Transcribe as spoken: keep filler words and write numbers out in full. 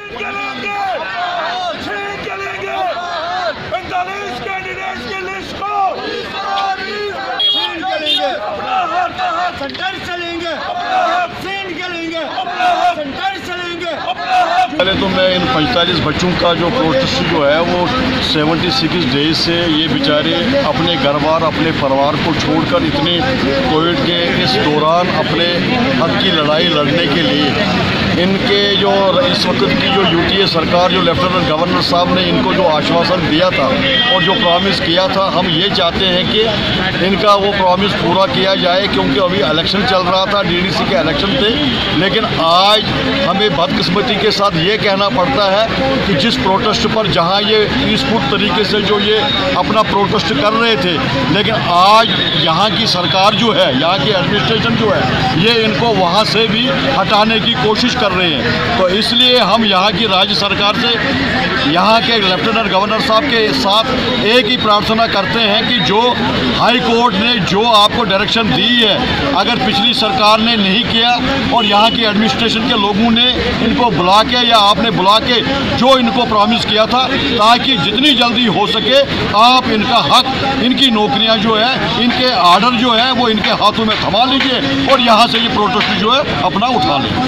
पैंतालीस कैंडिडेट्स की लिस्ट को छीन के लेंगे, सेंटर चलेंगे, छीन के लेंगे, सेंटर चलेंगे। पहले तो मैं इन पैंतालीस बच्चों का जो प्रोटेस्ट जो है वो छिहत्तर डेज से ये बेचारे अपने घर बार अपने परिवार को छोड़कर इतने कोविड के इस दौरान अपने हक की लड़ाई लड़ने के लिए इनके जो इस वक्त की जो यूटीए सरकार जो लेफ्टिनेंट गवर्नर साहब ने इनको जो आश्वासन दिया था और जो प्रॉमिस किया था, हम ये चाहते हैं कि इनका वो प्रॉमिस पूरा किया जाए, क्योंकि अभी इलेक्शन चल रहा था, डीडीसी के इलेक्शन थे। लेकिन आज हमें बदकिस्मती के साथ ये कहना पड़ता है कि जिस प्रोटेस्ट पर जहाँ ये पीसफुल तरीके से जो ये अपना प्रोटेस्ट कर रहे थे, लेकिन आज यहाँ की सरकार जो है, यहाँ की एडमिनिस्ट्रेशन जो है, ये इनको वहाँ से भी हटाने की कोशिश कर रहे हैं। तो इसलिए हम यहाँ की राज्य सरकार से, यहाँ के लेफ्टिनेंट गवर्नर साहब के साथ एक ही प्रार्थना करते हैं कि जो हाई कोर्ट ने जो आपको डायरेक्शन दी है, अगर पिछली सरकार ने नहीं किया और यहाँ की एडमिनिस्ट्रेशन के लोगों ने इनको बुला के या आपने बुला के जो इनको प्रॉमिस किया था, ताकि जितनी जल्दी हो सके आप इनका हक, इनकी नौकरियां जो है, इनके आर्डर जो है वो इनके हाथों में थमा लीजिए और यहाँ से ये प्रोटेस्ट जो है अपना उठा लें।